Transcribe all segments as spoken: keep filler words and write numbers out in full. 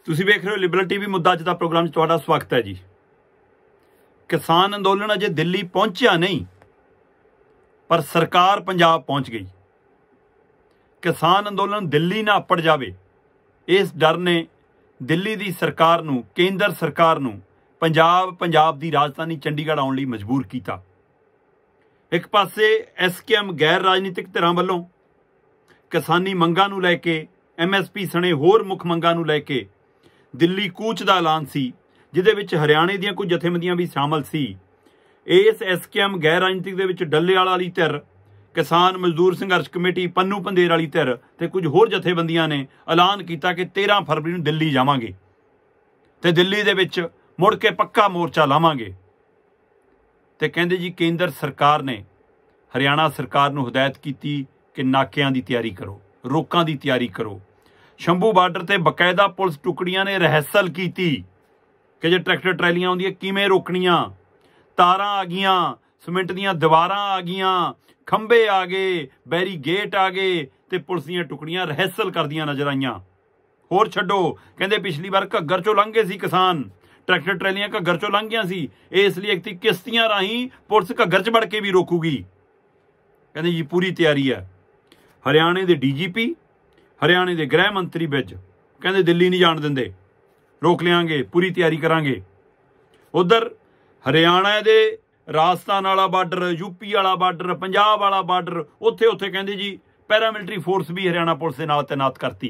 ਤੁਸੀਂ ਵੇਖ ਰਹੇ ਹੋ ਲਿਬਰਲ ਟੀਵੀ ਮੁੱਦਾ ਅੱਜ ਦਾ ਪ੍ਰੋਗਰਾਮ 'ਚ ਤੁਹਾਡਾ ਸਵਾਗਤ ਹੈ ਜੀ। ਕਿਸਾਨ ਅੰਦੋਲਨ ਅਜੇ ਦਿੱਲੀ ਪਹੁੰਚਿਆ ਨਹੀਂ, ਪਰ ਸਰਕਾਰ ਪੰਜਾਬ ਪਹੁੰਚ ਗਈ। ਕਿਸਾਨ ਅੰਦੋਲਨ ਦਿੱਲੀ ਨਾ ਅੱਪੜ ਜਾਵੇ, ਇਸ ਡਰ ਨੇ ਦਿੱਲੀ ਦੀ ਸਰਕਾਰ ਨੂੰ, ਕੇਂਦਰ ਸਰਕਾਰ ਨੂੰ ਪੰਜਾਬ ਪੰਜਾਬ ਦੀ ਰਾਜਧਾਨੀ ਚੰਡੀਗੜ੍ਹ ਆਉਣ ਲਈ ਮਜਬੂਰ ਕੀਤਾ। ਇੱਕ ਪਾਸੇ ਐਸ ਕੇ ਐਮ ਗੈਰ ਰਾਜਨੀਤਿਕ ਧਿਰਾਂ ਵੱਲੋਂ ਕਿਸਾਨੀ ਮੰਗਾਂ ਨੂੰ ਲੈ ਕੇ, ਐਮ ਐਸ ਪੀ ਸਣੇ ਹੋਰ ਮੁੱਖ ਮੰਗਾਂ ਨੂੰ ਲੈ ਕੇ ਦਿੱਲੀ ਕੂਚ ਦਾ ਐਲਾਨ ਸੀ, ਜਿਹਦੇ ਵਿੱਚ ਹਰਿਆਣੇ ਦੀਆਂ ਕੁਝ ਜਥੇਬੰਦੀਆਂ ਵੀ ਸ਼ਾਮਲ ਸੀ। ਇਸ ਐਸ ਕੇ ਐਮ ਗੈਰ ਰਾਜਨੀਤਿਕ ਦੇ ਵਿੱਚ ਡੱਲੇਵਾਲ ਵਾਲੀ ਧਿਰ, ਕਿਸਾਨ ਮਜ਼ਦੂਰ ਸੰਘਰਸ਼ ਕਮੇਟੀ, ਪੰਨੂ ਪੰਧੇਰ ਵਾਲੀ ਧਿਰ ਤੇ ਕੁਝ ਹੋਰ ਜਥੇਬੰਦੀਆਂ ਨੇ ਐਲਾਨ ਕੀਤਾ ਕਿ ਤੇਰ੍ਹਾਂ ਫਰਵਰੀ ਨੂੰ ਦਿੱਲੀ ਜਾਵਾਂਗੇ ਤੇ ਦਿੱਲੀ ਦੇ ਵਿੱਚ ਮੁੜ ਕੇ ਪੱਕਾ ਮੋਰਚਾ ਲਾਵਾਂਗੇ। ਤੇ ਕਹਿੰਦੇ ਜੀ ਕੇਂਦਰ ਸਰਕਾਰ ਨੇ ਹਰਿਆਣਾ ਸਰਕਾਰ ਨੂੰ ਹਦਾਇਤ ਕੀਤੀ ਕਿ ਨਾਕਿਆਂ ਦੀ ਤਿਆਰੀ ਕਰੋ, ਰੋਕਾਂ ਦੀ ਤਿਆਰੀ ਕਰੋ। ਸ਼ੰਭੂ ਬਾਰਡਰ ਤੇ ਬਕਾਇਦਾ ਪੁਲਿਸ ਟੁਕੜੀਆਂ ਨੇ ਰਿਹਰਸਲ ਕੀਤੀ ਕਿ ਜੇ ਟਰੈਕਟਰ ਟਰੈਲੀਆਂ ਆਉਂਦੀਆਂ ਕਿਵੇਂ ਰੋਕਣੀਆਂ। ਤਾਰਾਂ ਆ ਗਈਆਂ, ਸੀਮੈਂਟ ਦੀਆਂ ਦੀਵਾਰਾਂ ਆ ਗਈਆਂ, ਖੰਭੇ ਆ ਗਏ, ਬੈਰੀਗੇਟ ਆ ਗਏ ਤੇ ਪੁਲਿਸ ਦੀਆਂ ਟੁਕੜੀਆਂ ਰਿਹਰਸਲ ਕਰਦੀਆਂ ਨਜ਼ਰ ਆਈਆਂ। ਹੋਰ ਛੱਡੋ, ਕਹਿੰਦੇ ਪਿਛਲੀ ਵਾਰ ਘੱਗਰ ਚੋਂ ਲੰਘ ਗਏ ਸੀ ਕਿਸਾਨ, ਟਰੈਕਟਰ ਟਰੈਲੀਆਂ ਘੱਗਰ ਚੋਂ ਲੰਘ ਗਈਆਂ ਸੀ, ਇਸ ਲਈ ਇੱਕ ਕਿਸ਼ਤੀਆਂ ਰਾਹੀਂ ਪੁਲਿਸ ਘੱਗਰ 'ਚ ਵੜ ਕੇ ਵੀ ਰੋਕੂਗੀ। ਕਹਿੰਦੇ ਜੀ ਪੂਰੀ ਤਿਆਰੀ ਹੈ। ਹਰਿਆਣੇ ਦੇ ਡੀ ਜੀ ਪੀ, ਹਰਿਆਣੇ ਦੇ ਗ੍ਰਹਿ ਮੰਤਰੀ ਵਿੱਚ ਕਹਿੰਦੇ ਦਿੱਲੀ ਨਹੀਂ ਜਾਣ ਦਿੰਦੇ, ਰੋਕ ਲਿਆਂਗੇ, ਪੂਰੀ ਤਿਆਰੀ ਕਰਾਂਗੇ। ਉਧਰ ਹਰਿਆਣਾ ਦੇ ਰਾਜਸਥਾਨ ਵਾਲਾ ਬਾਰਡਰ, ਯੂਪੀ ਵਾਲਾ ਬਾਰਡਰ, ਪੰਜਾਬ ਵਾਲਾ ਬਾਰਡਰ, ਉੱਥੇ ਉੱਥੇ ਕਹਿੰਦੇ ਜੀ ਪੈਰਾਮਿਲਟਰੀ ਫੋਰਸ ਵੀ ਹਰਿਆਣਾ ਪੁਲਿਸ ਦੇ ਨਾਲ ਤੈਨਾਤ ਕਰਤੀ।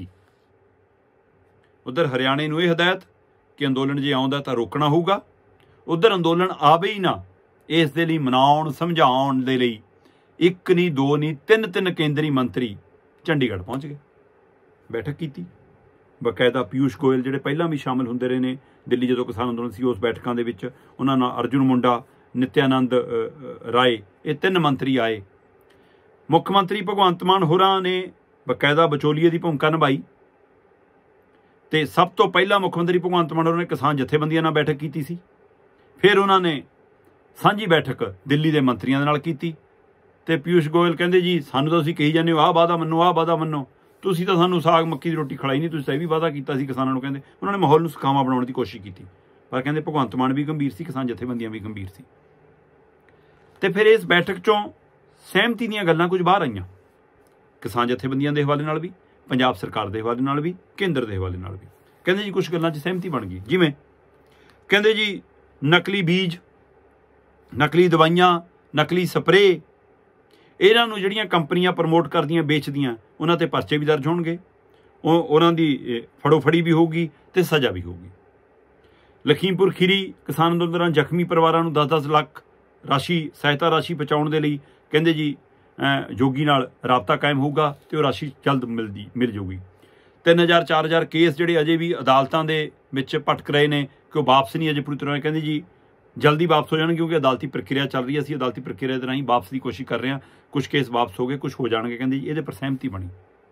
ਉਧਰ ਹਰਿਆਣੇ ਨੂੰ ਇਹ ਹਦਾਇਤ ਕਿ ਅੰਦੋਲਨ ਜੇ ਆਉਂਦਾ ਤਾਂ ਰੋਕਣਾ ਹੋਊਗਾ। ਉਧਰ ਅੰਦੋਲਨ ਆਵੇ ਹੀ ਨਾ, ਇਸ ਦੇ ਲਈ ਮਨਾਉਣ ਸਮਝਾਉਣ ਦੇ ਲਈ ਇੱਕ ਨਹੀਂ, ਦੋ ਨਹੀਂ, ਤਿੰਨ ਤਿੰਨ ਕੇਂਦਰੀ ਮੰਤਰੀ ਚੰਡੀਗੜ੍ਹ ਪਹੁੰਚ ਗਏ, ਬੈਠਕ ਕੀਤੀ। ਬਕਾਇਦਾ ਪਿਊਸ਼ ਗੋਇਲ ਜਿਹੜੇ ਪਹਿਲਾਂ ਵੀ ਸ਼ਾਮਲ ਹੁੰਦੇ ਰਹੇ ਨੇ ਦਿੱਲੀ ਜਦੋਂ ਕਿਸਾਨ ਅੰਦੋਲਨ ਸੀ, ਉਸ ਬੈਠਕਾਂ ਦੇ ਵਿੱਚ ਉਹਨਾਂ ਨਾਲ ਅਰਜੁਨ ਮੁੰਡਾ, ਨਿਤਿਆਨੰਦ ਰਾਏ, ਇਹ ਤਿੰਨ ਮੰਤਰੀ ਆਏ। ਮੁੱਖ ਮੰਤਰੀ ਭਗਵੰਤ ਮਾਨ ਹੋਰਾਂ ਨੇ ਬਕਾਇਦਾ ਵਿਚੋਲੀਏ ਦੀ ਭੂਮਿਕਾ ਨਿਭਾਈ ਤੇ ਸਭ ਤੋਂ ਪਹਿਲਾਂ ਮੁੱਖ ਮੰਤਰੀ ਭਗਵੰਤ ਮਾਨ ਹੋਰਾਂ ਨੇ ਕਿਸਾਨ ਜਥੇਬੰਦੀਆਂ ਨਾਲ ਬੈਠਕ ਕੀਤੀ ਸੀ। ਫਿਰ ਉਹਨਾਂ ਨੇ ਸਾਂਝੀ ਬੈਠਕ ਦਿੱਲੀ ਦੇ ਮੰਤਰੀਆਂ ਦੇ ਨਾਲ ਕੀਤੀ ਤੇ ਪਿਊਸ਼ ਗੋਇਲ ਕਹਿੰਦੇ ਜੀ ਸਾਨੂੰ ਤਾਂ ਤੁਸੀਂ ਕਹੀ ਜਾਂਦੇ ਹੋ ਆਹ ਵਾਅਦਾ ਮੰਨੋ, ਆਹ ਵਾਅਦਾ ਮੰਨੋ, ਤੁਸੀਂ ਤਾਂ ਸਾਨੂੰ ਸਾਗ ਮੱਕੀ ਦੀ ਰੋਟੀ ਖਿਲਾਈ ਨਹੀਂ, ਤੁਸੀਂ ਤਾਂ ਇਹ ਵੀ ਵਾਅਦਾ ਕੀਤਾ ਸੀ ਕਿਸਾਨਾਂ ਨੂੰ। ਕਹਿੰਦੇ ਉਹਨਾਂ ਨੇ ਮਾਹੌਲ ਨੂੰ ਸੁਖਾਵਾਂ ਬਣਾਉਣ ਦੀ ਕੋਸ਼ਿਸ਼ ਕੀਤੀ, ਪਰ ਕਹਿੰਦੇ ਭਗਵੰਤ ਮਾਨ ਵੀ ਗੰਭੀਰ ਸੀ, ਕਿਸਾਨ ਜਥੇਬੰਦੀਆਂ ਵੀ ਗੰਭੀਰ ਸੀ। ਤੇ ਫਿਰ ਇਸ ਬੈਠਕ 'ਚੋਂ ਸਹਿਮਤੀ ਦੀਆਂ ਗੱਲਾਂ ਕੁਝ ਬਾਹਰ ਆਈਆਂ, ਕਿਸਾਨ ਜਥੇਬੰਦੀਆਂ ਦੇ ਹਵਾਲੇ ਨਾਲ ਵੀ, ਪੰਜਾਬ ਸਰਕਾਰ ਦੇ ਹਵਾਲੇ ਨਾਲ ਵੀ, ਕੇਂਦਰ ਦੇ ਹਵਾਲੇ ਨਾਲ ਵੀ। ਕਹਿੰਦੇ ਜੀ ਕੁਛ ਗੱਲਾਂ 'ਚ ਸਹਿਮਤੀ ਬਣ ਗਈ, ਜਿਵੇਂ ਕਹਿੰਦੇ ਜੀ ਨਕਲੀ ਬੀਜ, ਨਕਲੀ ਦਵਾਈਆਂ, ਨਕਲੀ ਸਪਰੇਅ, ਇਹਨਾਂ ਨੂੰ ਜਿਹੜੀਆਂ ਕੰਪਨੀਆਂ ਪ੍ਰਮੋਟ ਕਰਦੀਆਂ, ਵੇਚਦੀਆਂ, ਉਹਨਾਂ 'ਤੇ ਪਰਚੇ ਵੀ ਦਰਜ ਹੋਣਗੇ, ਉਹ ਉਹਨਾਂ ਦੀ ਫੜੋ ਫੜੀ ਵੀ ਹੋਊਗੀ ਤੇ ਸਜ਼ਾ ਵੀ ਹੋਊਗੀ। ਲਖੀਮਪੁਰ ਖੀਰੀ ਕਿਸਾਨ ਅੰਦੋਲਨ ਦੌਰਾਨ ਜ਼ਖਮੀ ਪਰਿਵਾਰਾਂ ਨੂੰ ਦਸ ਦਸ ਲੱਖ ਰਾਸ਼ੀ, ਸਹਾਇਤਾ ਰਾਸ਼ੀ ਪਹੁੰਚਾਉਣ ਦੇ ਲਈ ਕਹਿੰਦੇ ਜੀ ਜੋਗੀ ਨਾਲ ਰਾਬਤਾ ਕਾਇਮ ਹੋਊਗਾ ਤੇ ਉਹ ਰਾਸ਼ੀ ਜਲਦ ਮਿਲਦੀ ਮਿਲ ਜਾਊਗੀ। ਤਿੰਨ ਹਜ਼ਾਰ ਚਾਰ ਹਜ਼ਾਰ ਕੇਸ ਜਿਹੜੇ ਅਜੇ ਵੀ ਅਦਾਲਤਾਂ ਦੇ ਵਿੱਚ ਭਟਕ ਰਹੇ ਨੇ ਕਿ ਉਹ ਵਾਪਸ ਨਹੀਂ ਅਜੇ ਪੂਰੀ ਤਰ੍ਹਾਂ, ਕਹਿੰਦੇ ਜੀ ਜਲਦੀ ਵਾਪਸ ਹੋ ਜਾਣਗੇ ਕਿਉਂਕਿ ਅਦਾਲਤੀ ਪ੍ਰਕਿਰਿਆ ਚੱਲ ਰਹੀ ਹੈ, ਅਸੀਂ ਅਦਾਲਤੀ ਪ੍ਰਕਿਰਿਆ ਦੇ ਰਾਹੀਂ ਵਾਪਸ ਦੀ ਕੋਸ਼ਿਸ਼ ਕਰ ਰਹੇ ਹਾਂ। ਕੁਛ ਕੇਸ ਵਾਪਸ ਹੋ ਗਏ, ਕੁਛ ਹੋ ਜਾਣਗੇ। ਕਹਿੰਦੇ ਜੀ ਇਹਦੇ ਪਰ ਸਹਿਮਤੀ ਬਣੀ।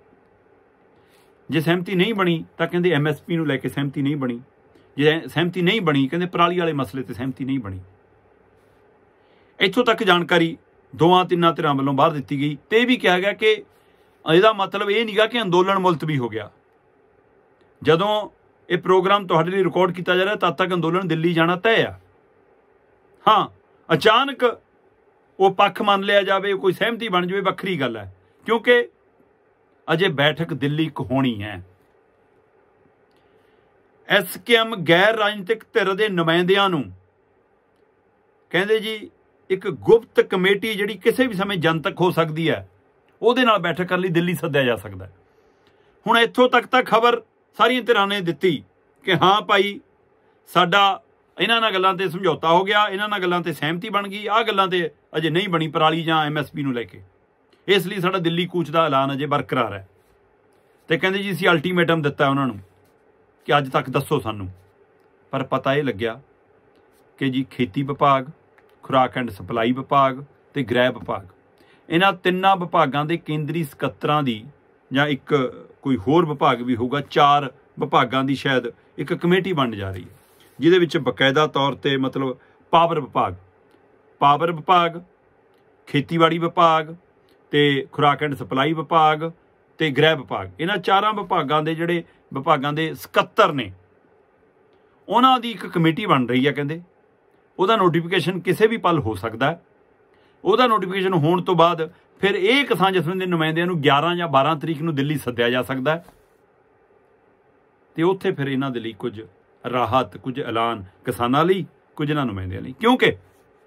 ਜੇ ਸਹਿਮਤੀ ਨਹੀਂ ਬਣੀ ਤਾਂ ਕਹਿੰਦੇ ਐਮ ਐਸ ਪੀ ਨੂੰ ਲੈ ਕੇ ਸਹਿਮਤੀ ਨਹੀਂ ਬਣੀ। ਜੇ ਸਹਿਮਤੀ ਨਹੀਂ ਬਣੀ ਕਹਿੰਦੇ ਪਰਾਲੀ ਵਾਲੇ ਮਸਲੇ 'ਤੇ ਸਹਿਮਤੀ ਨਹੀਂ ਬਣੀ। ਇੱਥੋਂ ਤੱਕ ਜਾਣਕਾਰੀ ਦੋਵਾਂ ਤਿੰਨਾਂ ਧਿਰਾਂ ਵੱਲੋਂ ਬਾਹਰ ਦਿੱਤੀ ਗਈ ਤੇ ਇਹ ਵੀ ਕਿਹਾ ਗਿਆ ਕਿ ਇਹਦਾ ਮਤਲਬ ਇਹ ਨਹੀਂ ਗਾ ਕਿ ਅੰਦੋਲਨ ਮੁਲਤਵੀ ਹੋ ਗਿਆ। ਜਦੋਂ ਇਹ ਪ੍ਰੋਗਰਾਮ ਤੁਹਾਡੇ ਲਈ ਰਿਕਾਰਡ ਕੀਤਾ ਜਾ ਰਿਹਾ ਤਦ ਤੱਕ ਅੰਦੋਲਨ ਦਿੱਲੀ ਜਾਣਾ ਤੈਅ ਆ। ਹਾਂ, ਅਚਾਨਕ ਉਹ ਪੱਖ ਮੰਨ ਲਿਆ ਜਾਵੇ, ਕੋਈ ਸਹਿਮਤੀ ਬਣ ਜਾਵੇ, ਵੱਖਰੀ ਗੱਲ ਹੈ, ਕਿਉਂਕਿ ਅਜੇ ਬੈਠਕ ਦਿੱਲੀ ਕ ਹੋਣੀ ਹੈ। ਐਸ ਕੇ ਐਮ ਗੈਰ ਰਾਜਨੀਤਿਕ ਧਿਰ ਦੇ ਨੁਮਾਇੰਦਿਆਂ ਨੂੰ ਕਹਿੰਦੇ ਜੀ ਇੱਕ ਗੁਪਤ ਕਮੇਟੀ ਜਿਹੜੀ ਕਿਸੇ ਵੀ ਸਮੇਂ ਜਨਤਕ ਹੋ ਸਕਦੀ ਹੈ, ਉਹਦੇ ਨਾਲ ਬੈਠਕ ਕਰਨ ਲਈ ਦਿੱਲੀ ਸੱਦਿਆ ਜਾ ਸਕਦਾ। ਹੁਣ ਇੱਥੋਂ ਤੱਕ ਤਾਂ ਖਬਰ ਸਾਰੀਆਂ ਧਿਰਾਂ ਨੇ ਦਿੱਤੀ ਕਿ ਹਾਂ ਭਾਈ ਸਾਡਾ ਇਹਨਾਂ ਨਾਲ ਗੱਲਾਂ 'ਤੇ ਸਮਝੌਤਾ ਹੋ ਗਿਆ, ਇਹਨਾਂ ਨਾਲ ਗੱਲਾਂ 'ਤੇ ਸਹਿਮਤੀ ਬਣ ਗਈ, ਆਹ ਗੱਲਾਂ 'ਤੇ ਅਜੇ ਨਹੀਂ ਬਣੀ ਪਰਾਲੀ ਜਾਂ ਐਮ ਐਸ ਪੀ ਨੂੰ ਲੈ ਕੇ, ਇਸ ਲਈ ਸਾਡਾ ਦਿੱਲੀ ਕੂਚ ਦਾ ਐਲਾਨ ਅਜੇ ਬਰਕਰਾਰ ਹੈ। ਤੇ ਕਹਿੰਦੇ ਜੀ ਅਸੀਂ ਅਲਟੀਮੇਟਮ ਦਿੱਤਾ ਉਹਨਾਂ ਨੂੰ ਕਿ ਅੱਜ ਤੱਕ ਦੱਸੋ ਸਾਨੂੰ। ਪਰ ਪਤਾ ਇਹ ਲੱਗਿਆ ਕਿ ਜੀ ਖੇਤੀ ਵਿਭਾਗ, ਖੁਰਾਕ ਐਂਡ ਸਪਲਾਈ ਵਿਭਾਗ ਤੇ ਗ੍ਰਹਿ ਵਿਭਾਗ, ਇਹਨਾਂ ਤਿੰਨਾਂ ਵਿਭਾਗਾਂ ਦੇ ਕੇਂਦਰੀ ਸਕੱਤਰਾਂ ਦੀ ਜਾਂ ਇੱਕ ਕੋਈ ਹੋਰ ਵਿਭਾਗ ਵੀ ਹੋਊਗਾ, ਚਾਰ ਵਿਭਾਗਾਂ ਦੀ ਸ਼ਾਇਦ ਇੱਕ ਕਮੇਟੀ ਬਣ ਜਾ ਰਹੀ ਹੈ, ਜਿਹਦੇ ਵਿੱਚ ਬਕਾਇਦਾ ਤੌਰ 'ਤੇ ਮਤਲਬ ਪਾਵਰ ਵਿਭਾਗ, ਪਾਵਰ ਵਿਭਾਗ, ਖੇਤੀਬਾੜੀ ਵਿਭਾਗ ਤੇ ਖੁਰਾਕ ਐਂਡ ਸਪਲਾਈ ਵਿਭਾਗ ਤੇ ਗ੍ਰਹਿ ਵਿਭਾਗ, ਇਹਨਾਂ ਚਾਰਾਂ ਵਿਭਾਗਾਂ ਦੇ ਜਿਹੜੇ ਵਿਭਾਗਾਂ ਦੇ ਸਕੱਤਰ ਨੇ ਉਹਨਾਂ ਦੀ ਇੱਕ ਕਮੇਟੀ ਬਣ ਰਹੀ ਹੈ, ਕਹਿੰਦੇ ਉਹਦਾ ਨੋਟੀਫਿਕੇਸ਼ਨ ਕਿਸੇ ਵੀ ਪਲ ਹੋ ਸਕਦਾ ਹੈ। ਉਹਦਾ ਨੋਟੀਫਿਕੇਸ਼ਨ ਹੋਣ ਤੋਂ ਬਾਅਦ ਫਿਰ ਇਹ ਕਿਸਾਨ ਜਥੇਬੰਦੀ ਦੇ ਨੁਮਾਇੰਦਿਆਂ ਨੂੰ ਗਿਆਰਾਂ ਜਾਂ ਬਾਰਾਂ ਤਰੀਕ ਨੂੰ ਦਿੱਲੀ ਸੱਦਿਆ ਜਾ ਸਕਦਾ ਹੈ ਤੇ ਉੱਥੇ ਫਿਰ ਇਹਨਾਂ ਦੇ ਲਈ ਕੁਝ ਰਾਹਤ, ਕੁਝ ਐਲਾਨ ਕਿਸਾਨਾਂ ਲਈ, ਕੁਝ ਇਹਨਾਂ ਨੁਮਾਇੰਦਿਆਂ ਲਈ, ਕਿਉਂਕਿ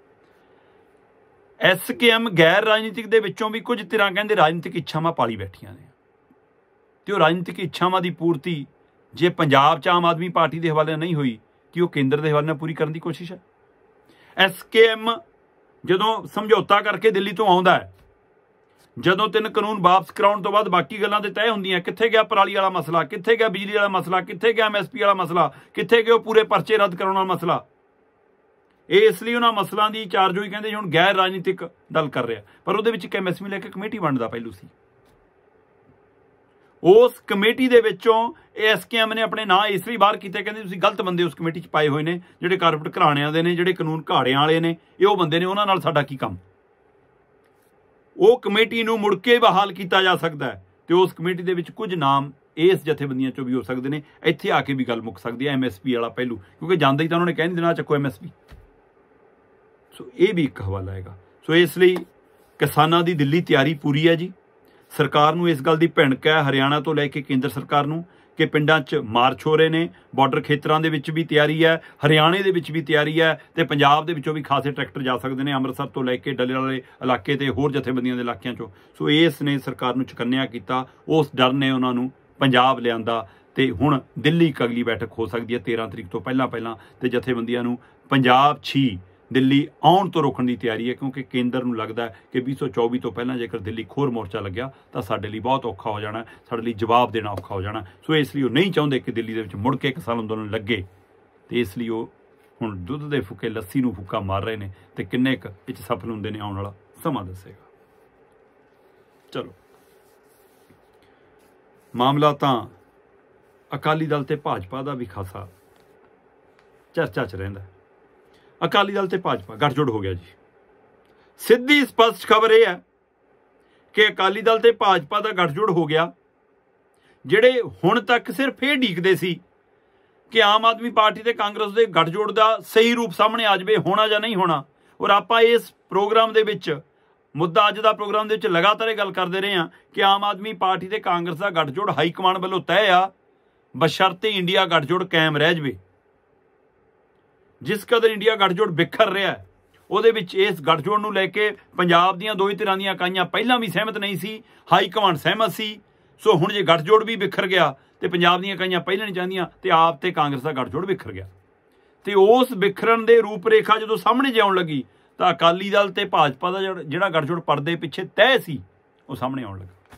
ਐਸ ਕੇ ਐਮ ਗੈਰ ਰਾਜਨੀਤਿਕ ਦੇ ਵਿੱਚੋਂ ਵੀ ਕੁਝ ਧਿਰਾਂ ਕਹਿੰਦੇ ਰਾਜਨੀਤਿਕ ਇੱਛਾਵਾਂ ਪਾਲੀ ਬੈਠੀਆਂ ਨੇ ਤੇ ਉਹ ਰਾਜਨੀਤਿਕ ਇੱਛਾਵਾਂ ਦੀ ਪੂਰਤੀ ਜੇ ਪੰਜਾਬ 'ਚ ਆਮ ਆਦਮੀ ਪਾਰਟੀ ਦੇ ਹਵਾਲੇ ਨਹੀਂ ਹੋਈ ਕਿ ਉਹ ਕੇਂਦਰ ਦੇ ਹਵਾਲੇ ਨਾਲ ਪੂਰੀ ਕਰਨ ਦੀ ਕੋਸ਼ਿਸ਼ ਹੈ। ਐਸ ਕੇ ਐਮ ਜਦੋਂ ਸਮਝੌਤਾ ਕਰਕੇ ਦਿੱਲੀ ਤੋਂ ਆਉਂਦਾ ਹੈ, ਜਦੋਂ ਤਿੰਨ ਕਾਨੂੰਨ ਵਾਪਸ ਕਰਾਉਣ ਤੋਂ ਬਾਅਦ ਬਾਕੀ ਗੱਲਾਂ ਤੇ ਤੈਅ ਹੁੰਦੀਆਂ, ਕਿੱਥੇ ਗਿਆ ਪਰਾਲੀ ਵਾਲਾ ਮਸਲਾ, ਕਿੱਥੇ ਗਿਆ ਬਿਜਲੀ ਵਾਲਾ ਮਸਲਾ, ਕਿੱਥੇ ਗਿਆ ਐਮ ਐਸ ਪੀ ਵਾਲਾ ਮਸਲਾ, ਕਿੱਥੇ ਗਿਆ ਉਹ ਪੂਰੇ ਪਰਚੇ ਰੱਦ ਕਰਾਉਣ ਵਾਲਾ ਮਸਲਾ। ਇਹ ਇਸ ਲਈ ਉਹਨਾਂ ਮਸਲਾਂ ਦੀ ਚਾਰਜੋਈ ਕਹਿੰਦੇ ਹੁਣ ਗੈਰ ਰਾਜਨੀਤਿਕ ਦਲ ਕਰ ਰਿਹਾ, ਪਰ ਉਹਦੇ ਵਿੱਚ ਇੱਕ ਐਮ ਐਸ ਪੀ ਲੈ ਕੇ ਕਮੇਟੀ ਬਣਦਾ ਪਹਿਲੂ ਸੀ। ਉਸ ਕਮੇਟੀ ਦੇ ਵਿੱਚੋਂ ਐਸ ਕੇ ਐਮ ਨੇ ਆਪਣੇ ਨਾਂ ਇਸ ਲਈ ਬਾਹਰ ਕੀਤੇ, ਕਹਿੰਦੇ ਤੁਸੀਂ ਗਲਤ ਬੰਦੇ ਉਸ ਕਮੇਟੀ 'ਚ ਪਾਏ ਹੋਏ ਨੇ, ਜਿਹੜੇ ਕਾਰਪੋਰੇਟ ਘਰਾਣਿਆਂ ਦੇ ਨੇ, ਜਿਹੜੇ ਕਾਨੂੰਨ ਘਾੜਿਆਂ ਵਾਲੇ ਨੇ, ਇਹ ਉਹ ਬੰਦੇ ਨੇ, ਉਹਨਾਂ ਨਾਲ ਸਾਡਾ ਕੀ ਕੰਮ। ਉਹ ਕਮੇਟੀ ਨੂੰ ਮੁੜ ਕੇ ਬਹਾਲ ਕੀਤਾ ਜਾ ਸਕਦਾ ਹੈ ਤੇ ਉਸ ਕਮੇਟੀ ਦੇ ਵਿੱਚ ਕੁਝ ਨਾਮ ਇਸ ਜਥੇਬੰਦੀਆਂ 'ਚੋਂ ਵੀ ਹੋ ਸਕਦੇ ਨੇ। ਇੱਥੇ ਆ ਕੇ ਵੀ ਗੱਲ ਮੁੱਕ ਸਕਦੀ ਹੈ ਐਮ ਐਸ ਪੀ ਵਾਲਾ ਪਹਿਲੂ, ਕਿਉਂਕਿ ਜਾਂਦੇ ਹੀ ਤਾਂ ਉਹਨਾਂ ਨੇ ਕਹਿ ਨਹੀਂ ਦੇਣਾ ਚੱਕੋ ਐਮ ਐਸ ਪੀ। ਸੋ ਇਹ ਵੀ ਇੱਕ ਹਵਾਲਾ ਹੈਗਾ। ਸੋ ਇਸ ਲਈ ਕਿਸਾਨਾਂ ਦੀ ਦਿੱਲੀ ਤਿਆਰੀ ਪੂਰੀ ਹੈ ਜੀ। ਸਰਕਾਰ ਨੂੰ ਇਸ ਗੱਲ ਦੀ ਭਿਣਕ ਹੈ, ਹਰਿਆਣਾ ਤੋਂ ਲੈ ਕੇ ਕੇਂਦਰ ਸਰਕਾਰ ਨੂੰ, ਕਿ ਪਿੰਡਾਂ 'ਚ ਮਾਰਚ ਹੋ ਰਹੇ ਨੇ, ਬਾਰਡਰ ਖੇਤਰਾਂ ਦੇ ਵਿੱਚ ਵੀ ਤਿਆਰੀ ਹੈ, ਹਰਿਆਣੇ ਦੇ ਵਿੱਚ ਵੀ ਤਿਆਰੀ ਹੈ ਤੇ ਪੰਜਾਬ ਦੇ ਵਿੱਚੋਂ ਵੀ ਖਾਸੇ ਟਰੈਕਟਰ ਜਾ ਸਕਦੇ ਨੇ, ਅੰਮ੍ਰਿਤਸਰ ਤੋਂ ਲੈ ਕੇ ਡੱਲੇ ਵਾਲੇ ਇਲਾਕੇ ਤੇ ਹੋਰ ਜਥੇਬੰਦੀਆਂ ਦੇ ਇਲਾਕਿਆਂ 'ਚੋਂ। ਸੋ ਇਸ ਨੇ ਸਰਕਾਰ ਨੂੰ ਚੁਕੰਨਿਆ ਕੀਤਾ, ਉਸ ਡਰ ਨੇ ਉਹਨਾਂ ਨੂੰ ਪੰਜਾਬ ਲਿਆਂਦਾ ਤੇ ਹੁਣ ਦਿੱਲੀ ਇੱਕ ਅਗਲੀ ਬੈਠਕ ਹੋ ਸਕਦੀ ਹੈ ਤੇਰਾਂ ਤਰੀਕ ਤੋਂ ਪਹਿਲਾਂ ਪਹਿਲਾਂ ਤੇ ਜਥੇਬੰਦੀਆਂ ਨੂੰ ਪੰਜਾਬ 'ਚ ਹੀ ਦਿੱਲੀ ਆਉਣ ਤੋਂ ਰੋਕਣ ਦੀ ਤਿਆਰੀ ਹੈ, ਕਿਉਂਕਿ ਕੇਂਦਰ ਨੂੰ ਲੱਗਦਾ ਹੈ ਕਿ ਵੀਹ ਸੌ ਚੌਵੀ ਤੋਂ ਪਹਿਲਾਂ ਜੇਕਰ ਦਿੱਲੀ ਖੋਰ ਮੋਰਚਾ ਲੱਗਿਆ ਤਾਂ ਸਾਡੇ ਲਈ ਬਹੁਤ ਔਖਾ ਹੋ ਜਾਣਾ, ਸਾਡੇ ਲਈ ਜਵਾਬ ਦੇਣਾ ਔਖਾ ਹੋ ਜਾਣਾ। ਸੋ ਇਸ ਲਈ ਉਹ ਨਹੀਂ ਚਾਹੁੰਦੇ ਕਿ ਦਿੱਲੀ ਦੇ ਵਿੱਚ ਮੁੜ ਕੇ ਕਿਸਾਨ ਅੰਦੋਲਨ ਲੱਗੇ ਤੇ ਇਸ ਲਈ ਉਹ ਹੁਣ ਦੁੱਧ ਦੇ ਫੁੱਕੇ ਲੱਸੀ ਨੂੰ ਫੁੱਕਾ ਮਾਰ ਰਹੇ ਨੇ ਤੇ ਕਿੰਨੇ ਕੁ ਇਹ 'ਚ ਸਫਲ ਹੁੰਦੇ ਨੇ ਆਉਣ ਵਾਲਾ ਸਮਾਂ ਦੱਸੇਗਾ। ਚਲੋ, ਮਾਮਲਾ ਤਾਂ ਅਕਾਲੀ ਦਲ ਤੇ ਭਾਜਪਾ ਦਾ ਵੀ ਖਾਸਾ ਚਰਚਾ 'ਚ ਰਹਿੰਦਾ। ਅਕਾਲੀ ਦਲ ਤੇ ਭਾਜਪਾ ਗੱਠਜੋੜ ਹੋ ਗਿਆ ਜੀ। ਸਿੱਧੀ ਸਪਸ਼ਟ ਖਬਰ ਇਹ ਹੈ ਕਿ ਅਕਾਲੀ ਦਲ ਤੇ ਭਾਜਪਾ ਦਾ ਗੱਠਜੋੜ ਹੋ ਗਿਆ। ਜਿਹੜੇ ਹੁਣ ਤੱਕ ਸਿਰਫ ਇਹ ਢੀਕਦੇ ਸੀ ਕਿ ਆਮ ਆਦਮੀ ਪਾਰਟੀ ਤੇ ਕਾਂਗਰਸ ਦੇ ਗੱਠਜੋੜ ਦਾ ਸਹੀ ਰੂਪ ਸਾਹਮਣੇ ਆ ਜਾਵੇ, ਹੋਣਾ ਜਾਂ ਨਹੀਂ ਹੋਣਾ। ਔਰ ਆਪਾਂ ਇਸ ਪ੍ਰੋਗਰਾਮ ਦੇ ਵਿੱਚ, ਮੁੱਦਾ ਅੱਜ ਦਾ ਪ੍ਰੋਗਰਾਮ ਦੇ ਵਿੱਚ ਲਗਾਤਾਰ ਇਹ ਗੱਲ ਕਰਦੇ ਰਹੇ ਹਾਂ ਕਿ ਆਮ ਆਦਮੀ ਪਾਰਟੀ ਤੇ ਕਾਂਗਰਸ ਦਾ ਗੱਠਜੋੜ ਹਾਈ ਕਮਾਂਡ ਵੱਲੋਂ ਤੈਅ ਆ, ਬਸ਼ਰਤੇ ਇੰਡੀਆ ਗੱਠਜੋੜ ਕਾਇਮ ਰਹਿ ਜਾਵੇ। ਜਿਸ ਕਦਰ ਇੰਡੀਆ ਗੱਠਜੋੜ ਬਿਖਰ ਰਿਹਾ ਹੈ, ਉਹਦੇ ਵਿੱਚ ਇਸ ਗੱਠਜੋੜ ਨੂੰ ਲੈ ਕੇ ਪੰਜਾਬ ਦੀਆਂ ਦੋ ਹੀ ਧਿਰਾਂ ਦੀਆਂ ਇਕਾਈਆਂ ਪਹਿਲਾਂ ਵੀ ਸਹਿਮਤ ਨਹੀਂ ਸੀ, ਹਾਈ ਕਮਾਂਡ ਸਹਿਮਤ ਸੀ। ਸੋ ਹੁਣ ਜੇ ਗੱਠਜੋੜ ਵੀ ਬਿਖਰ ਗਿਆ ਤੇ ਪੰਜਾਬ ਦੀਆਂ ਇਕਾਈਆਂ ਪਹਿਲਾਂ ਨਹੀਂ ਚਾਹੁੰਦੀਆਂ ਤੇ ਆਪ ਤੇ ਕਾਂਗਰਸ ਦਾ ਗੱਠਜੋੜ ਬਿਖਰ ਗਿਆ ਤੇ ਉਸ ਬਿਖਰਨ ਦੇ ਰੂਪ ਰੇਖਾ ਜਦੋਂ ਸਾਹਮਣੇ ਜੇ ਆਉਣ ਲੱਗੀ ਤਾਂ ਅਕਾਲੀ ਦਲ ਤੇ ਭਾਜਪਾ ਦਾ ਜਿਹੜਾ ਗੱਠਜੋੜ ਪਰਦੇ ਪਿੱਛੇ ਤੈਅ ਸੀ ਉਹ ਸਾਹਮਣੇ ਆਉਣ ਲੱਗਾ।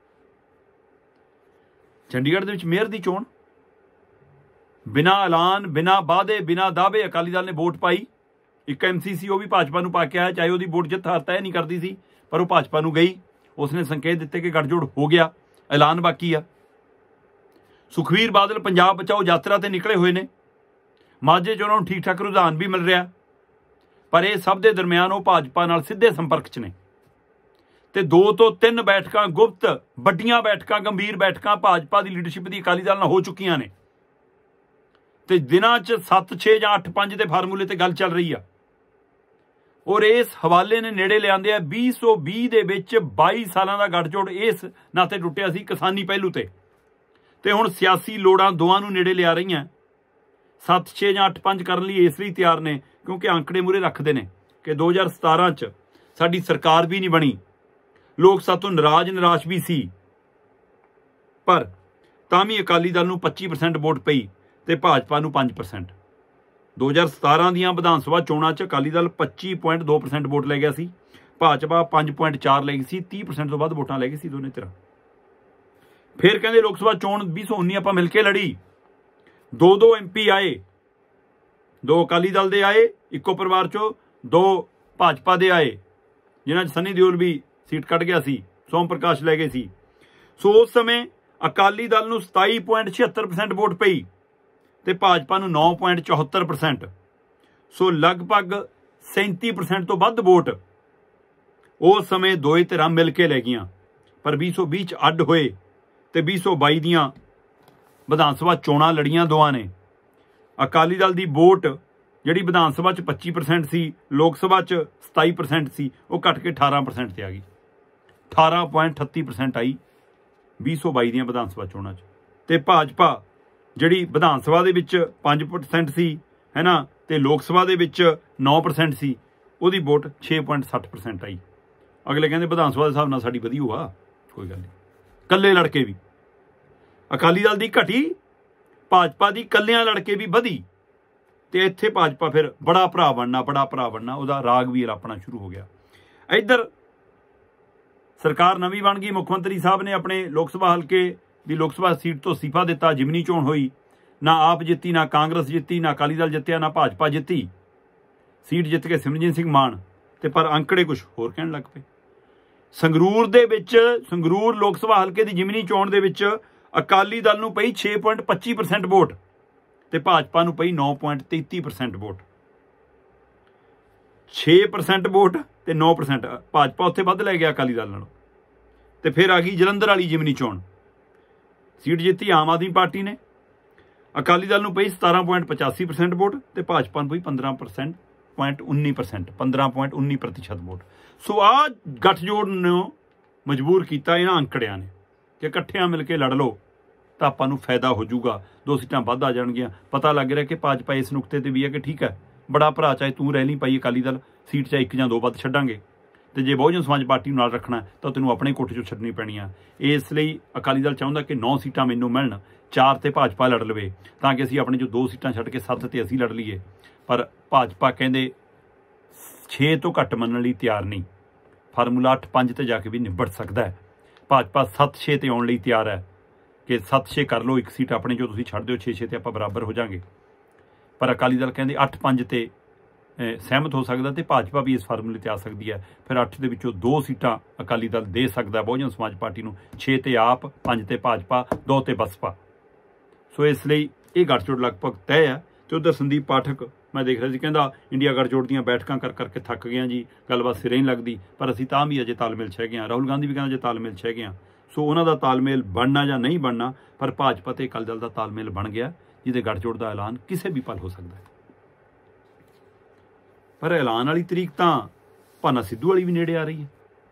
ਚੰਡੀਗੜ੍ਹ ਦੇ ਵਿੱਚ ਮੇਅਰ ਦੀ ਚੋਣ ਬਿਨਾਂ ਐਲਾਨ, ਬਿਨਾਂ ਵਾਅਦੇ, ਬਿਨਾਂ ਦਾਅਵੇ ਅਕਾਲੀ ਦਲ ਨੇ ਵੋਟ ਪਾਈ। ਇੱਕ ਐਮ ਸੀ ਸੀ ਉਹ ਵੀ ਭਾਜਪਾ ਨੂੰ ਪਾ ਕੇ ਆਇਆ, ਚਾਹੇ ਉਹਦੀ ਵੋਟ ਜਿੱਤ ਹਾਰ ਤੈਅ ਨਹੀਂ ਕਰਦੀ ਸੀ, ਪਰ ਉਹ ਭਾਜਪਾ ਨੂੰ ਗਈ। ਉਸਨੇ ਸੰਕੇਤ ਦਿੱਤੇ ਕਿ ਗੱਠਜੋੜ ਹੋ ਗਿਆ, ਐਲਾਨ ਬਾਕੀ ਆ। ਸੁਖਬੀਰ ਬਾਦਲ ਪੰਜਾਬ ਬਚਾਓ ਯਾਤਰਾ ਤੇ ਨਿਕਲੇ ਹੋਏ ਨੇ, ਮਾਝੇ 'ਚ ਉਹਨਾਂ ਨੂੰ ਠੀਕ ਠਾਕ ਰੁਝਾਨ ਵੀ ਮਿਲ ਰਿਹਾ, ਪਰ ਇਹ ਸਭ ਦੇ ਦਰਮਿਆਨ ਉਹ ਭਾਜਪਾ ਨਾਲ ਸਿੱਧੇ ਸੰਪਰਕ 'ਚ ਨੇ ਤੇ ਦੋ ਤੋਂ ਤਿੰਨ ਬੈਠਕਾਂ ਗੁਪਤ, ਵੱਡੀਆਂ ਬੈਠਕਾਂ, ਗੰਭੀਰ ਬੈਠਕਾਂ ਭਾਜਪਾ ਦੀ ਲੀਡਰਸ਼ਿਪ ਦੀ ਅਕਾਲੀ ਦਲ ਨਾਲ ਹੋ ਚੁੱਕੀਆਂ ਨੇ ਤੇ ਦਿਨਾਂ 'ਚ ਸੱਤ ਛੇ ਜਾਂ ਅੱਠ ਪੰਜ ਦੇ ਫਾਰਮੂਲੇ ਤੇ ਗੱਲ ਚੱਲ ਰਹੀ ਆ। ਔਰ ਇਸ ਹਵਾਲੇ ਨੇ ਨੇੜੇ ਲਿਆਂਦੇ ਆ ਵੀਹ ਸੌ ਵੀਹ ਦੇ ਵਿੱਚ ਬਾਈ ਸਾਲਾਂ ਦਾ ਗੱਠਜੋੜ ਇਸ ਨਾਤੇ ਟੁੱਟਿਆ ਸੀ ਕਿਸਾਨੀ ਪਹਿਲੂ ਤੇ ਤੇ ਹੁਣ ਸਿਆਸੀ ਲੋੜਾਂ ਦੋਵਾਂ ਨੂੰ ਨੇੜੇ ਲਿਆ ਰਹੀਆਂ। ਸੱਤ ਛੇ ਜਾਂ ਅੱਠ ਪੰਜ ਕਰਨ ਲਈ ਇਸ ਲਈ ਤਿਆਰ ਨੇ ਕਿਉਂਕਿ ਅੰਕੜੇ ਮੂਹਰੇ ਰੱਖਦੇ ਨੇ ਕਿ ਦੋ ਹਜ਼ਾਰ ਸਤਾਰਾਂ 'ਚ ਸਾਡੀ ਸਰਕਾਰ ਵੀ ਨਹੀਂ ਬਣੀ, ਲੋਕ ਸਾਤੋਂ ਨਾਰਾਜ਼ ਨਿਰਾਸ਼ ਵੀ ਸੀ, ਪਰ ਤਾਂ ਵੀ ਅਕਾਲੀ ਦਲ ਨੂੰ ਪੱਚੀ ਪਰਸੈਂਟ ਵੋਟ ਪਈ ਤੇ ਭਾਜਪਾ ਨੂੰ ਪੰਜ ਪਰਸੈਂਟ। ਦੋ ਹਜ਼ਾਰ ਸਤਾਰਾਂ ਦੀਆਂ ਵਿਧਾਨ ਸਭਾ ਚੋਣਾਂ 'ਚ ਅਕਾਲੀ ਦਲ ਪੱਚੀ ਪੁਆਇੰਟ ਦੋ ਪਰਸੈਂਟ ਵੋਟ ਲੈ ਗਿਆ ਸੀ, ਭਾਜਪਾ ਪੰਜ ਪੁਆਇੰਟ ਚਾਰ ਲੈ ਗਈ ਸੀ, ਤੀਹ ਪਰਸੈਂਟ ਤੋਂ ਵੱਧ ਵੋਟਾਂ ਲੈ ਗਈ ਸੀ ਦੋਨੇ ਧਿਰਾਂ। ਫਿਰ ਕਹਿੰਦੇ ਲੋਕ ਸਭਾ ਚੋਣ ਵੀਹ ਸੌ ਉੱਨੀ ਆਪਾਂ ਮਿਲ ਕੇ ਲੜੀ, ਦੋ ਦੋ ਐਮ ਪੀ ਆਏ, ਦੋ ਅਕਾਲੀ ਦਲ ਦੇ ਆਏ ਇੱਕੋ ਪਰਿਵਾਰ 'ਚੋਂ, ਦੋ ਭਾਜਪਾ ਦੇ ਆਏ ਜਿਨ੍ਹਾਂ 'ਚ ਸੰਨੀ ਦਿਓਲ ਵੀ ਸੀਟ ਕੱਢ ਗਿਆ ਸੀ, ਸੋਮ ਪ੍ਰਕਾਸ਼ ਲੈ ਗਏ ਸੀ। ਸੋ ਉਸ ਸਮੇਂ ਅਕਾਲੀ ਦਲ ਨੂੰ ਸਤਾਈ ਪੁਆਇੰਟ ਛਿਹੱਤਰ ਪਰਸੈਂਟ ਵੋਟ ਪਈ ਤੇ ਭਾਜਪਾ ਨੂੰ ਨੌ ਪੁਆਇੰਟ ਚੌਹੱਤਰ ਪਰਸੈਂਟ। ਸੋ ਲਗਭਗ ਸੈਂਤੀ ਪਰਸੈਂਟ ਤੋਂ ਵੱਧ ਵੋਟ ਉਸ ਸਮੇਂ ਦੋਏ ਧਿਰਾਂ ਮਿਲ ਕੇ ਲੈ ਗਈਆਂ। ਪਰ ਵੀਹ ਸੌ ਵੀਹ 'ਚ ਅੱਡ ਹੋਏ ਤੇ ਵੀਹ ਸੌ ਬਾਈ ਦੀਆਂ ਵਿਧਾਨ ਸਭਾ ਚੋਣਾਂ ਲੜੀਆਂ ਦੋਵਾਂ ਨੇ। ਅਕਾਲੀ ਦਲ ਦੀ ਵੋਟ ਜਿਹੜੀ ਵਿਧਾਨ ਸਭਾ 'ਚ ਪੱਚੀ ਪਰਸੈਂਟ ਸੀ, ਲੋਕ ਸਭਾ 'ਚ ਸਤਾਈ ਪਰਸੈਂਟ ਸੀ, ਉਹ ਘਟ ਕੇ ਅਠਾਰਾਂ ਪਰਸੈਂਟ ਤੇ ਆ ਗਈ। ਅਠਾਰਾਂ ਪੁਆਇੰਟ ਅਠੱਤੀ ਪਰਸੈਂਟ ਆਈ ਵੀਹ ਸੌ ਬਾਈ ਦੀਆਂ ਵਿਧਾਨ ਸਭਾ ਚੋਣਾਂ 'ਚ। ਤੇ ਭਾਜਪਾ ਜਿਹੜੀ ਵਿਧਾਨ ਸਭਾ ਦੇ ਵਿੱਚ ਪੰਜ ਪਰਸੈਂਟ ਸੀ ਹੈ ਨਾ, ਤੇ ਲੋਕ ਸਭਾ ਦੇ ਵਿੱਚ ਨੌ ਪਰਸੈਂਟ ਸੀ, ਉਹਦੀ ਵੋਟ ਛੇ ਪੁਆਇੰਟ ਸੱਠ ਪਰਸੈਂਟ ਆਈ। ਅਗਲੇ ਕਹਿੰਦੇ ਵਿਧਾਨ ਸਭਾ ਦੇ ਹਿਸਾਬ ਨਾਲ ਸਾਡੀ ਵਧੀ ਹੋਆ, ਕੋਈ ਗੱਲ ਨਹੀਂ। ਕੱਲੇ ਲੜਕੇ ਵੀ ਅਕਾਲੀ ਦਲ ਦੀ ਘਟੀ, ਭਾਜਪਾ ਦੀ ਕੱਲਿਆਂ ਲੜਕੇ ਵੀ ਵਧੀ। ਤੇ ਇੱਥੇ ਭਾਜਪਾ ਫਿਰ ਬੜਾ ਭਰਾ ਬਣਨਾ, ਬੜਾ ਭਰਾ ਬਣਨਾ, ਉਹਦਾ ਰਾਗ ਵੀ ਅਲਾਪਣਾ ਸ਼ੁਰੂ ਹੋ ਗਿਆ। ਇੱਧਰ ਸਰਕਾਰ ਨਵੀਂ ਬਣ ਗਈ। ਮੁੱਖ ਮੰਤਰੀ ਸਾਹਿਬ ਨੇ ਆਪਣੇ ਲੋਕ ਸਭਾ ਹਲਕੇ ਦੀ ਲੋਕ ਸਭਾ ਸੀਟ ਤੋਂ ਅਸਤੀਫਾ ਦਿੱਤਾ। ਜਿਮਨੀ ਚੋਣ ਹੋਈ, ਨਾ ਆਪ ਜਿੱਤੀ, ਨਾ ਕਾਂਗਰਸ ਜਿੱਤੀ, ਨਾ ਅਕਾਲੀ ਦਲ ਜਿੱਤਿਆ, ਨਾ ਭਾਜਪਾ ਜਿੱਤੀ। ਸੀਟ ਜਿੱਤ ਕੇ ਸਿਮਰਜੀਤ ਸਿੰਘ ਮਾਨ। ਤੇ ਪਰ ਅੰਕੜੇ ਕੁਝ ਹੋਰ ਕਹਿਣ ਲੱਗ ਪਏ। ਸੰਗਰੂਰ ਦੇ ਵਿੱਚ, ਸੰਗਰੂਰ ਲੋਕ ਸਭਾ ਹਲਕੇ ਦੀ ਜਿਮਨੀ ਚੋਣ ਦੇ ਵਿੱਚ ਅਕਾਲੀ ਦਲ ਨੂੰ ਪਈ ਛੇ ਪੁਆਇੰਟ ਪੱਚੀ ਪਰਸੈਂਟ ਵੋਟ ਤੇ ਭਾਜਪਾ ਨੂੰ ਪਈ ਨੌ ਪੁਆਇੰਟ ਤੇਤੀ ਪਰਸੈਂਟ ਵੋਟ। ਛੇ ਪਰਸੈਂਟ ਵੋਟ ਤੇ ਨੌ ਪਰਸੈਂਟ ਭਾਜਪਾ ਉੱਥੇ ਵੱਧ ਲੈ ਗਿਆ ਅਕਾਲੀ ਦਲ ਨਾਲੋਂ। ਤੇ ਫਿਰ ਆ ਗਈ ਜਲੰਧਰ ਵਾਲੀ ਜਿਮਨੀ ਚੋਣ, ਸੀਟ ਜਿੱਤੀ ਆਮ ਆਦਮੀ ਪਾਰਟੀ ਨੇ। ਅਕਾਲੀ ਦਲ ਨੂੰ ਪਈ ਸਤਾਰਾਂ ਪੁਆਇੰਟ ਪਚਾਸੀ ਪਰਸੈਂਟ ਵੋਟ ਤੇ ਭਾਜਪਾ ਨੂੰ ਪਈ ਪੰਦਰਾਂ ਪਰਸੈਂਟ ਪੁਆਇੰਟ ਉੱਨੀ ਪਰਸੈਂਟ ਪੰਦਰਾਂ ਪੁਆਇੰਟ ਉੱਨੀ ਪ੍ਰਤੀਸ਼ਤ ਵੋਟ। ਸੋ ਆਹ ਗੱਠਜੋੜ ਨੂੰ ਮਜਬੂਰ ਕੀਤਾ ਇਹਨਾਂ ਅੰਕੜਿਆਂ ਨੇ ਕਿ ਇਕੱਠਿਆਂ ਮਿਲ ਕੇ ਲੜ ਲਓ ਤਾਂ ਆਪਾਂ ਨੂੰ ਫਾਇਦਾ ਹੋ ਜਾਊਗਾ, ਦੋ ਸੀਟਾਂ ਵੱਧ ਆ ਜਾਣਗੀਆਂ। ਪਤਾ ਲੱਗ ਰਿਹਾ ਕਿ ਭਾਜਪਾ ਇਸ ਨੁਕਤੇ ਤੇ ਵੀ ਹੈ ਕਿ ਠੀਕ ਹੈ, ਬੜਾ ਭਰਾ ਚਾਹੇ ਤੂੰ ਰਹਿ ਨਹੀਂ ਪਾਈ ਅਕਾਲੀ ਦਲ, ਸੀਟ ਚਾਹੇ ਇੱਕ ਜਾਂ ਦੋ ਵੱਧ ਛੱਡਾਂਗੇ, ਤੇ ਜੇ ਬਹੁਜਨ ਸਮਾਜ ਪਾਰਟੀ ਨੂੰ ਨਾਲ ਰੱਖਣਾ ਤਾਂ ਤੈਨੂੰ ਆਪਣੇ ਕੋਠੇ 'ਚੋਂ ਛੱਡਣੀ ਪੈਣੀ ਆ। ਇਸ ਲਈ ਅਕਾਲੀ ਦਲ ਚਾਹੁੰਦਾ ਕਿ ਨੌ ਸੀਟਾਂ ਮੈਨੂੰ ਮਿਲਣ, ਚਾਰ ਤੇ ਭਾਜਪਾ ਲੜ ਲਵੇ, ਤਾਂ ਕਿ ਅਸੀਂ ਆਪਣੇ 'ਚੋਂ ਦੋ ਸੀਟਾਂ ਛੱਡ ਕੇ ਸੱਤ ਤੇ ਅਸੀਂ ਲੜ ਲਈਏ। ਪਰ ਭਾਜਪਾ ਕਹਿੰਦੇ ਛੇ ਤੋਂ ਘੱਟ ਮੰਨਣ ਲਈ ਤਿਆਰ ਨਹੀਂ। ਫਾਰਮੂਲਾ ਅੱਠ ਪੰਜ ਤੇ ਜਾ ਕੇ ਵੀ ਨਿਬੜ ਸਕਦਾ ਹੈ। ਭਾਜਪਾ ਸੱਤ ਛੇ ਤੇ ਆਉਣ ਲਈ ਤਿਆਰ ਹੈ ਕਿ ਸੱਤ ਛੇ ਕਰ ਲਓ, ਇੱਕ ਸੀਟ ਆਪਣੇ 'ਚੋਂ ਤੁਸੀਂ ਛੱਡ ਦਿਓ, ਛੇ ਛੇ ਤੇ ਆਪਾਂ ਬਰਾਬਰ ਹੋ ਜਾਵਾਂਗੇ। ਪਰ ਅਕਾਲੀ ਦਲ ਕਹਿੰਦੇ ਅੱਠ ਪੰਜ ਤੇ ਸਹਿਮਤ ਹੋ ਸਕਦਾ ਤੇ ਭਾਜਪਾ ਵੀ ਇਸ ਫਾਰਮੂਲੇ ਤੇ ਆ ਸਕਦੀ ਹੈ। ਫਿਰ ਅੱਠ ਦੇ ਵਿੱਚੋਂ ਦੋ ਸੀਟਾਂ ਅਕਾਲੀ ਦਲ ਦੇ ਸਕਦਾ ਬਹੁਜਨ ਸਮਾਜ ਪਾਰਟੀ ਨੂੰ, ਛੇ ਤੇ ਆਪ, ਪੰਜ ਤੇ ਭਾਜਪਾ, ਦੋ ਤੇ ਬਸਪਾ। ਸੋ ਇਸ ਲਈ ਇਹ ਗੱਠਜੋੜ ਲਗਭਗ ਤੈਅ ਹੈ। ਤੇ ਉਧਰ ਸੰਦੀਪ ਪਾਠਕ ਮੈਂ ਦੇਖ ਰਿਹਾ ਸੀ, ਕਹਿੰਦਾ ਇੰਡੀਆ ਗੱਠਜੋੜ ਦੀਆਂ ਬੈਠਕਾਂ ਕਰ ਕਰਕੇ ਥੱਕ ਗਿਆ ਜੀ, ਗੱਲਬਾਤ ਸਿਰੇ ਨਹੀਂ ਲੱਗਦੀ, ਪਰ ਅਸੀਂ ਤਾਂ ਵੀ ਅਜੇ ਤਾਲਮੇਲ 'ਚ ਹੈਗੇ ਹਾਂ। ਰਾਹੁਲ ਗਾਂਧੀ ਵੀ ਕਹਿੰਦਾ ਅਜੇ ਤਾਲਮੇਲ 'ਚ ਹੈਗੇ ਹਾਂ। ਸੋ ਉਹਨਾਂ ਦਾ ਤਾਲਮੇਲ ਬਣਨਾ ਜਾਂ ਨਹੀਂ ਬਣਨਾ, ਪਰ ਭਾਜਪਾ ਤੇ ਅਕਾਲੀ ਦਲ ਦਾ ਤਾਲਮੇਲ ਬਣ ਗਿਆ, ਜਿਹਦੇ ਗੱਠਜੋੜ ਦਾ ਐਲਾਨ ਕਿਸੇ ਵੀ ਪਲ ਹੋ ਸਕਦਾ ਹੈ। ਪਰ ਐਲਾਨ ਵਾਲੀ ਤਰੀਕ ਤਾਂ ਭਾਨਾ ਸਿੱਧੂ ਵਾਲੀ ਵੀ ਨੇੜੇ ਆ ਰਹੀ ਹੈ।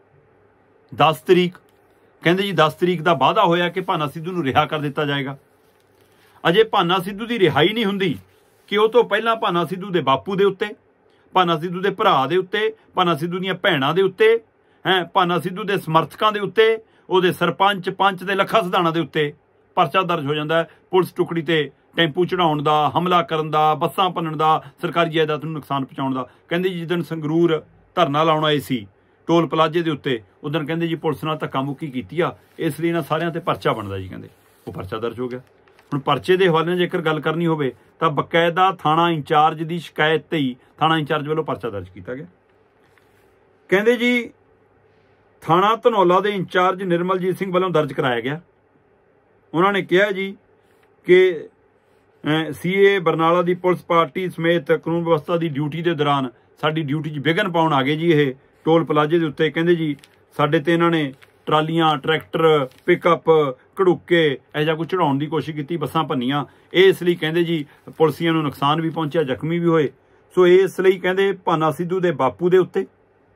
ਦਸ ਤਰੀਕ ਕਹਿੰਦੇ ਜੀ, ਦਸ ਤਰੀਕ ਦਾ ਵਾਅਦਾ ਹੋਇਆ ਕਿ ਭਾਨਾ ਸਿੱਧੂ ਨੂੰ ਰਿਹਾ ਕਰ ਦਿੱਤਾ ਜਾਏਗਾ। ਅਜੇ ਭਾਨਾ ਸਿੱਧੂ ਦੀ ਰਿਹਾਈ ਨਹੀਂ ਹੁੰਦੀ ਕਿ ਉਹ ਤੋਂ ਪਹਿਲਾਂ ਭਾਨਾ ਸਿੱਧੂ ਦੇ ਬਾਪੂ ਦੇ ਉੱਤੇ, ਭਾਨਾ ਸਿੱਧੂ ਦੇ ਭਰਾ ਦੇ ਉੱਤੇ, ਭਾਨਾ ਸਿੱਧੂ ਦੀਆਂ ਭੈਣਾਂ ਦੇ ਉੱਤੇ, ਹੈਂ ਭਾਨਾ ਸਿੱਧੂ ਦੇ ਸਮਰਥਕਾਂ ਦੇ ਉੱਤੇ, ਉਹਦੇ ਸਰਪੰਚ, ਪੰਚ ਤੇ ਲੱਖਾ ਸਿਧਾਣਾ ਦੇ ਉੱਤੇ ਪਰਚਾ ਦਰਜ ਹੋ ਜਾਂਦਾ ਹੈ। ਪੁਲਿਸ ਟੁਕੜੀ ਤੇ ਟੈਂਪੂ ਚੜਾਉਣ ਦਾ, ਹਮਲਾ ਕਰਨ ਦਾ, ਬੱਸਾਂ ਭੰਨਣ ਦਾ, ਸਰਕਾਰੀ ਜਾਇਦਾਦ ਨੂੰ ਨੁਕਸਾਨ ਪਹੁੰਚਾਉਣ ਦਾ। ਕਹਿੰਦੇ ਜੀ ਜਿੱਦਣ ਸੰਗਰੂਰ ਧਰਨਾ ਲਾਉਣ ਆਏ ਸੀ ਟੋਲ ਪਲਾਜ਼ੇ ਦੇ ਉੱਤੇ, ਉਦੋਂ ਕਹਿੰਦੇ ਜੀ ਪੁਲਿਸ ਨਾਲ ਧੱਕਾ ਮੁੱਕੀ ਕੀਤੀ ਆ, ਇਸ ਲਈ ਇਹਨਾਂ ਸਾਰਿਆਂ ਤੇ ਪਰਚਾ ਬਣਦਾ ਜੀ। ਕਹਿੰਦੇ ਉਹ ਪਰਚਾ ਦਰਜ ਹੋ ਗਿਆ। ਹੁਣ ਪਰਚੇ ਦੇ ਹਵਾਲੇ ਨਾਲ ਜੇਕਰ ਗੱਲ ਕਰਨੀ ਹੋਵੇ ਤਾਂ ਬਕਾਇਦਾ ਥਾਣਾ ਇੰਚਾਰਜ ਦੀ ਸ਼ਿਕਾਇਤ ਤੇ ਹੀ ਥਾਣਾ ਇੰਚਾਰਜ ਵੱਲੋਂ ਪਰਚਾ ਦਰਜ ਕੀਤਾ ਗਿਆ। ਕਹਿੰਦੇ ਜੀ ਥਾਣਾ ਧਨੌਲਾ ਦੇ ਇੰਚਾਰਜ ਨਿਰਮਲਜੀਤ ਸਿੰਘ ਵੱਲੋਂ ਦਰਜ ਕਰਾਇਆ ਗਿਆ। ਉਹਨਾਂ ਨੇ ਕਿਹਾ ਜੀ ਕਿ ਸੀਏ ਬਰਨਾਲਾ ਦੀ ਪੁਲਿਸ ਪਾਰਟੀ ਸਮੇਤ ਕਾਨੂੰਨ ਵਿਵਸਥਾ ਦੀ ਡਿਊਟੀ ਦੇ ਦੌਰਾਨ ਸਾਡੀ ਡਿਊਟੀ 'ਚ ਵਿਘਨ ਪਾਉਣ ਆ ਗਏ ਜੀ। ਇਹ ਟੋਲ ਪਲਾਜ਼ੇ ਦੇ ਉੱਤੇ ਕਹਿੰਦੇ ਜੀ ਸਾਡੇ ਤੇ ਇਹਨਾਂ ਨੇ ਟਰਾਲੀਆਂ, ਟਰੈਕਟਰ, ਪਿਕਅਪ, ਘੜੂਕੇ ਇਹੋ ਜਿਹਾ ਕੁਝ ਚੜਾਉਣ ਦੀ ਕੋਸ਼ਿਸ਼ ਕੀਤੀ, ਬੱਸਾਂ ਭੰਨੀਆਂ। ਇਹ ਇਸ ਲਈ ਕਹਿੰਦੇ ਜੀ ਪੁਲਿਸੀਆਂ ਨੂੰ ਨੁਕਸਾਨ ਵੀ ਪਹੁੰਚਿਆ, ਜ਼ਖਮੀ ਵੀ ਹੋਏ। ਸੋ ਇਸ ਲਈ ਕਹਿੰਦੇ ਭਾਨਾ ਸਿੱਧੂ ਦੇ ਬਾਪੂ ਦੇ ਉੱਤੇ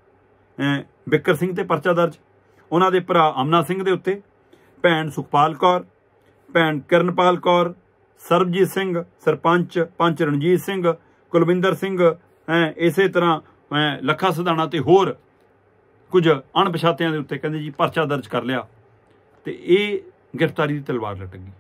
ਬਿੱਕਰ ਸਿੰਘ ਤੇ ਪਰਚਾ ਦਰਜ, ਉਹਨਾਂ ਦੇ ਭਰਾ ਅਮਨਾ ਸਿੰਘ ਦੇ ਉੱਤੇ, ਭੈਣ ਸੁਖਪਾਲ ਕੌਰ, ਭੈਣ ਕਿਰਨਪਾਲ ਕੌਰ, ਸਰਬਜੀਤ ਸਿੰਘ, ਸਰਪੰਚ ਪੰਚ ਰਣਜੀਤ ਸਿੰਘ, ਕੁਲਵਿੰਦਰ ਸਿੰਘ, ਇਸੇ ਤਰ੍ਹਾਂ ਲੱਖਾ ਸਿਧਾਣਾ ਤੇ ਹੋਰ ਕੁਝ ਅਣਪਛਾਤਿਆਂ ਦੇ ਉੱਤੇ ਕਹਿੰਦੇ ਜੀ ਪਰਚਾ ਦਰਜ ਕਰ ਲਿਆ ਤੇ ਇਹ ਗ੍ਰਿਫਤਾਰੀ ਦੀ ਤਲਵਾਰ ਲਟਕ ਗਈ।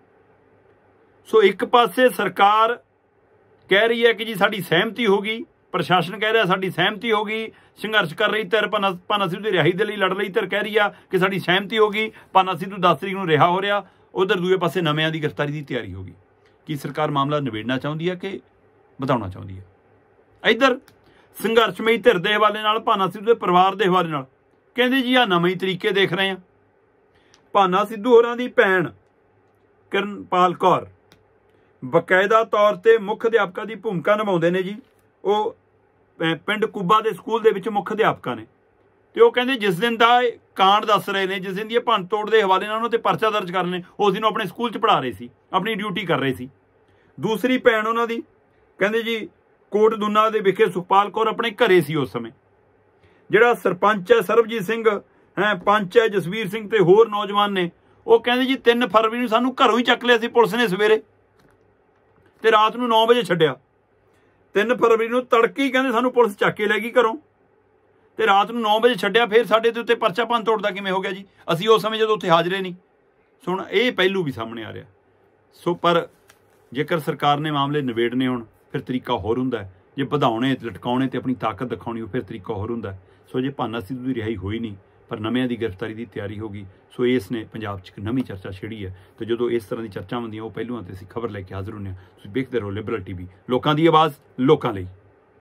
ਸੋ ਇੱਕ ਪਾਸੇ ਸਰਕਾਰ ਕਹਿ ਰਹੀ ਹੈ ਕਿ ਜੀ ਸਾਡੀ ਸਹਿਮਤੀ ਹੋ ਗਈ, ਪ੍ਰਸ਼ਾਸਨ ਕਹਿ ਰਿਹਾ ਸਾਡੀ ਸਹਿਮਤੀ ਹੋ ਗਈ, ਸੰਘਰਸ਼ ਕਰ ਰਹੀ ਧਿਰ ਭਾਨਾ ਭਾਨਾ ਸਿੱਧੂ ਦੀ ਰਿਹਾਈ ਦੇ ਲਈ ਲੜ ਰਹੀ ਧਿਰ ਕਹਿ ਰਹੀ ਆ ਕਿ ਸਾਡੀ ਸਹਿਮਤੀ ਹੋ ਗਈ, ਭਾਨਾ ਸਿੱਧੂ ਦਸ ਤਰੀਕ ਨੂੰ ਰਿਹਾ ਹੋ ਰਿਹਾ। ਉਧਰ ਦੂਏ ਪਾਸੇ ਨਵਿਆਂ ਦੀ ਗ੍ਰਿਫਤਾਰੀ ਦੀ ਤਿਆਰੀ ਹੋ ਗਈ। ਕੀ ਸਰਕਾਰ ਮਾਮਲਾ ਨਿਬੇੜਨਾ ਚਾਹੁੰਦੀ ਹੈ ਕਿ ਵਧਾਉਣਾ ਚਾਹੁੰਦੀ ਹੈ? ਇੱਧਰ ਸੰਘਰਸ਼ਮਈ ਧਿਰ ਦੇ ਹਵਾਲੇ ਨਾਲ, ਭਾਨਾ ਸਿੱਧੂ ਦੇ ਪਰਿਵਾਰ ਦੇ ਹਵਾਲੇ ਨਾਲ ਕਹਿੰਦੇ ਜੀ ਆ ਨਵੇਂ ਤਰੀਕੇ ਦੇਖ ਰਹੇ ਆ। ਭਾਨਾ ਸਿੱਧੂ ਹੋਰਾਂ ਦੀ ਭੈਣ ਕਿਰਨਪਾਲ ਕੌਰ ਬਕਾਇਦਾ ਤੌਰ ਤੇ ਮੁੱਖ ਅਧਿਆਪਕਾਂ ਦੀ ਭੂਮਿਕਾ ਨਿਭਾਉਂਦੇ ਨੇ ਜੀ। ਉਹ ਪਿੰਡ ਕੁੱਬਾ ਦੇ ਸਕੂਲ ਦੇ ਵਿੱਚ ਮੁੱਖ ਅਧਿਆਪਕਾਂ ਨੇ ਤੇ ਉਹ ਕਹਿੰਦੇ ਜਿਸ ਦਿਨ ਦਾ ਕਾਂਡ ਦੱਸ ਰਹੇ ਨੇ, ਜਿਸ ਦਿਨ ਦੀ ਭੰਨ ਤੋੜ ਦੇ ਹਵਾਲੇ ਨਾਲ ਉਹਨਾਂ ਤੇ ਪਰਚਾ ਦਰਜ ਕਰ ਰਹੇ ਨੇ, ਉਸ ਦਿਨ ਉਹ ਆਪਣੇ ਸਕੂਲ 'ਚ ਪੜ੍ਹਾ ਰਹੇ ਸੀ, ਆਪਣੀ ਡਿਊਟੀ ਕਰ ਰਹੇ ਸੀ। दूसरी भैन उन्हां दी कहंदे जी कोट दुना दे विखे सुखपाल कौर अपने घरे सी उस समय। जिहड़ा सरपंच है सरबजीत सिंह है, पंच है जसवीर सिंह ते होर नौजवान ने, वो कहंदे जी तीन फरवरी नूं सानूं घरों ही चक लिया सी पुलिस ने सवेरे ते रात नूं नौ बजे छड्डिया। तीन फरवरी नूं तड़के ही कहंदे सानूं पुलिस चक के लै गई घरों ते रात नूं नौ बजे छड्डिया। फिर साडे ते उत्ते परचा भंन तोड़ दा किवें हो गया जी? असीं उस समय जदों उत्थे हाज़रे नहीं। सो हुण इह पहलू भी सामने आ रहा। सो पर जेकर सरकार ने मामले निबेड़ने होण फिर तरीका होर हुंदा है, जे वधाउणे लटकाउणे ते अपनी ताकत दिखाउणी हो फिर तरीका होर हुंदा है। सो जे भाना सिद्धू की रिहाई होई नहीं पर नव्यां दी गिरफ्तारी की तैयारी होगी, सो इस ने पंजाब च एक नवीं चर्चा छेड़ी है। तो जो इस तरह की चर्चा होंदियां वो पहलुआं ते असीं खबर लैके हाज़र हुंदे हां। तुसीं देखदे रहो लिबरल टीवी, लोकां दी आवाज़ लोकां लई।